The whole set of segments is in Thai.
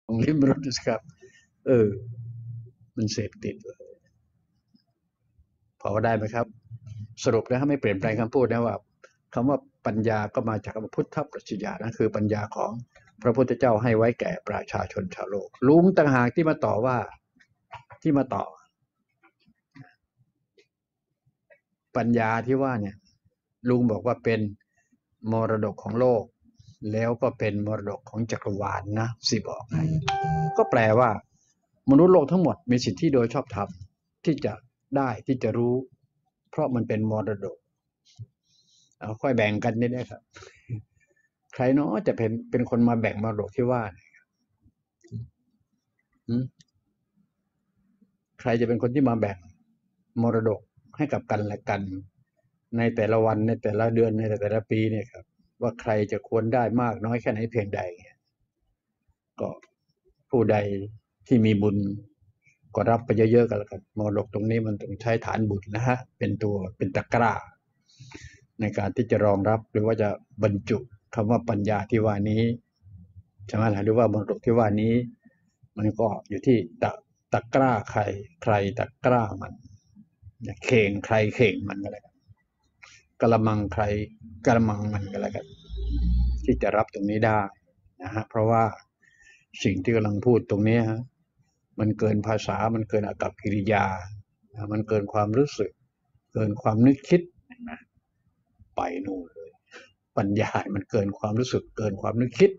ของลิ้มรสนะครับเออมันเสพติดพอได้ไหมครับสรุปนะไม่เปลี่ยนแปลงคำพูดนะว่าคำว่าปัญญาก็มาจากคำพุทธปรัชญานะคือปัญญาของพระพุทธเจ้าให้ไว้แก่ประชาชนชาวโลกลุงต่างหากที่มาต่อว่าที่มาต่อปัญญาที่ว่าเนี่ยลุงบอกว่าเป็นมรดกของโลกแล้วก็เป็นมรดกของจักรวาลนะสิบอกให้ก็แปลว่ามนุษย์โลกทั้งหมดมีสิทธิโดยชอบธรรมที่จะได้ที่จะรู้เพราะมันเป็นมรดกเอาค่อยแบ่งกันนี่นะครับใครเนาะจะเป็นคนมาแบ่งมรดกที่ว่าใครจะเป็นคนที่มาแบ่งมรดกให้กับกันและกันในแต่ละวันในแต่ละเดือนในแต่ละปีเนี่ยครับว่าใครจะควรได้มากน้อยแค่ไหนเพียงใดก็ผู้ใดที่มีบุญก็รับไปเยอะๆกันแล้วกันมรดกตรงนี้มันต้องใช้ฐานบุญนะฮะเป็นตัวเป็นตะกร้าในการที่จะรองรับหรือว่าจะบรรจุคำว่าปัญญาที่ว่านี้ใช่ไหมล่ะหรือว่ามรดกที่ว่านี้มันก็อยู่ที่ตะกร้าใครใครตะกร้ามันเข่งใครเข่งมันก็แล้วกันกระมังใครกระมังมันก็แล้วกันที่จะรับตรงนี้ได้นะฮะเพราะว่าสิ่งที่กำลังพูดตรงนี้ฮะมันเกินภาษามันเกินอากัปกิริยามันเกินความรู้สึกเกินความนึกคิดนะไปนู่นเลยปัญญามันเกินความรู้สึกเกินความนึกคิด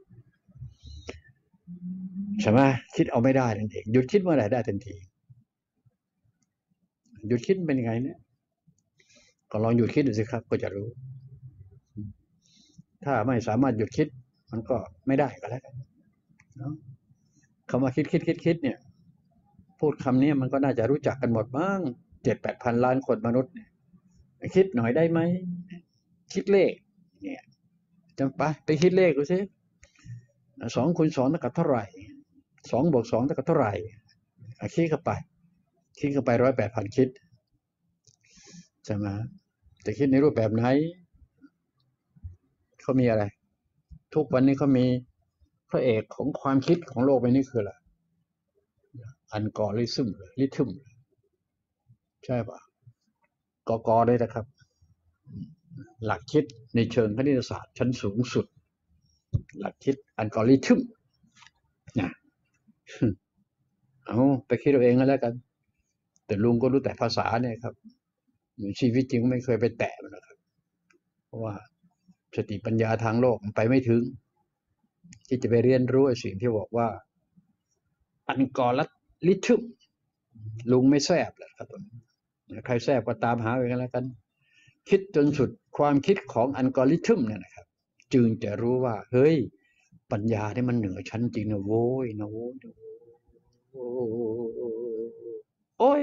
ใช่ไหมคิดเอาไม่ได้ทันทีหยุดคิดเมื่อไหร่ได้ทันทีหยุดคิดเป็นยังไงเนี่ยก็ลองหยุดคิดดูสิครับก็จะรู้ถ้าไม่สามารถหยุดคิดมันก็ไม่ได้ก็แล้วกันเนาะคำว่าคิดเนี่ยพูดคำนี้มันก็น่าจะรู้จักกันหมดมั้ง7-8 พันล้านคนมนุษย์เนี่ยคิดหน่อยได้ไหมคิดเลขเนี่ยจำไปคิดเลขดูสิ2 คูณ 2เท่ากับเท่าไหร่2 บวก 2เท่ากับเท่าไหร่คิดเข้าไป108,000คิดใช่ไหมจะคิดในรูปแบบไหนเขามีอะไรทุกวันนี้เขามีพระเอกของความคิดของโลกใบนี้คืออะไรอัลกอริทึมใช่ปะกเลยนะครับหลักคิดในเชิงคณิตศาสตร์ชั้นสูงสุดหลักคิดอัลกอริทึมนะเอาไปคิดเอาเองก็แล้วกันแต่ลุงก็รู้แต่ภาษาเนี่ยครับชีวิตจริงไม่เคยไปแตะมันนะครับเพราะว่าสติปัญญาทางโลกมันไปไม่ถึงที่จะไปเรียนรู้สิ่งที่บอกว่าอัลกอริทึมลุงไม่แทรบเลยครับใครแทรบก็ตามหาไปกันแล้วกันคิดจนสุดความคิดของอัลกอริทึมเนี่ยนะครับจึงจะรู้ว่าเฮ้ยปัญญาที่มันเหนือชั้นจริงนะโว้ยนะโว้ยโอ้ย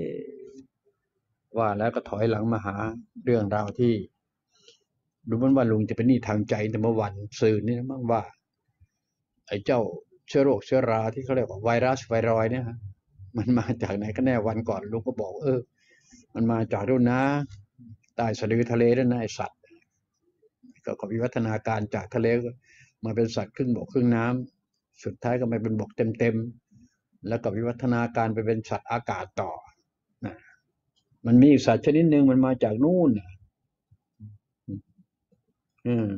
ว่าแล้วก็ถอยหลังมาหาเรื่องราวที่ดูเหมือนว่าลุงจะเป็นหนี้ทางใจแต่เมื่อวันสื่อนี่มั้งว่าไอ้เจ้าเชื้อโรคเชื้อราที่เขาเรียกว่าไวรัสไวรอยเนี่ยมันมาจากไหนก็แน่วันก่อนลุงก็บอกมันมาจากนู่นนะใต้สะดือทะเลนั่นนะไอสัตว์ก็วิวัฒนาการจากทะเลมาเป็นสัตว์ครึ่งบกครึ่งน้ำสุดท้ายก็มาเป็นบกเต็มๆแล้วก็วิวัฒนาการไปเป็นสัตว์อากาศต่อนะมันมีอีกสัตว์ชนิดหนึ่งมันมาจากนู่นอืม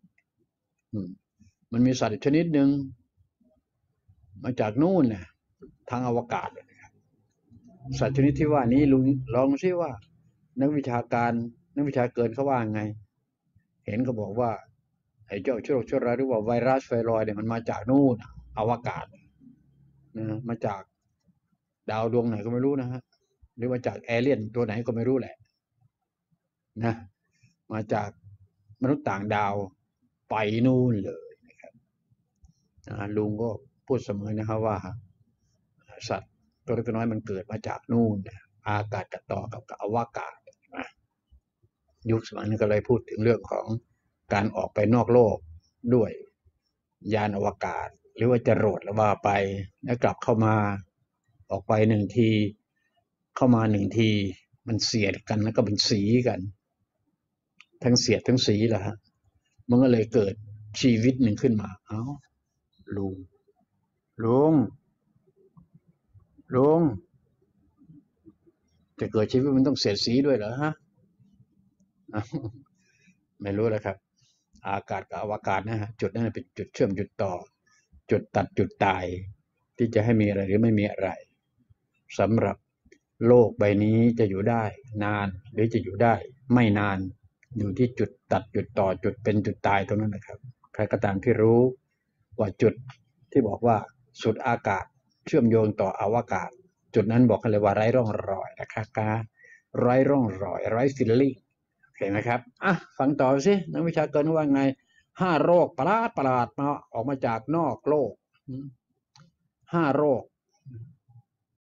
มันมีสัตว์ชนิดหนึ่งมาจากนู่นนะทางอวกาศสัตว์ชนิดที่ว่านี้ลุงลองซิว่านักวิชาการนักวิชาเกินเขาว่าไงเห็นเขาบอกว่าไอ้เจ้าเชื้อโรคเชื้อราหรือว่าไวรัสไวรอยเนี่ยมันมาจากนู่นอวกาศนะมาจากดาวดวงไหนก็ไม่รู้นะฮะหรือมาจากเอเลี่ยนตัวไหนก็ไม่รู้แหละนะมาจากมนุษย์ต่างดาวไปนู่นเลยนะครับลุงก็พูดเสมอนะครับว่าสัตว์ตัวเล็กตัวน้อยมันเกิดมาจากนู่นอากาศกับต่อกับอวกาศยุคสมัยนี้ก็เลยพูดถึงเรื่องของการออกไปนอกโลกด้วยยานอวกาศหรือว่าจรวดแล้วว่าไปแล้วกลับเข้ามาออกไปหนึ่งทีเข้ามาหนึ่งทีมันเสียดกันแล้วก็เป็นสีกันทั้งเสียดทั้งสีแหละฮะมันก็เลยเกิดชีวิตหนึ่งขึ้นมาลุงลุงลุงจะเกิดชีวิตมันต้องเสียดสีด้วยเหรอฮะไม่รู้แล้วครับอากาศกับอวกาศนะฮะจุดนั้นเป็นจุดเชื่อมจุดต่อจุดตัดจุดตายที่จะให้มีอะไรหรือไม่มีอะไรสำหรับโลกใบนี้จะอยู่ได้นานหรือจะอยู่ได้ไม่นานอยู่ที่จุดตัดจุดต่อจุดเป็นจุดตายตรงนั้นนะครับใครก็ตามที่รู้ว่าจุดที่บอกว่าสุดอากาศเชื่อมโยงต่ออวกาศจุดนั้นบอกกันเลยว่าไร้ร่องรอยนะครับไร้ร่องรอยไร้ฟิลลิ่งเห็นไหมครับฟังต่อสินักวิชาการว่าไง5 โรคประหลาดมาออกมาจากนอกโลก5 โรค